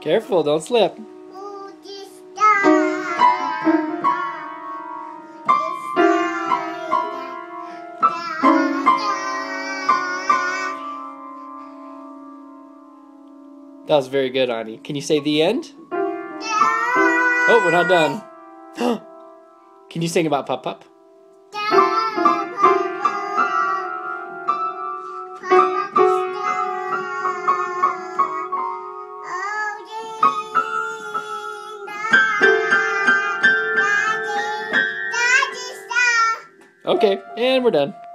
Careful, don't slip. That was very good, Ani. Can you say the end? Oh, we're not done. Can you sing about Pup Pup? Okay, and we're done.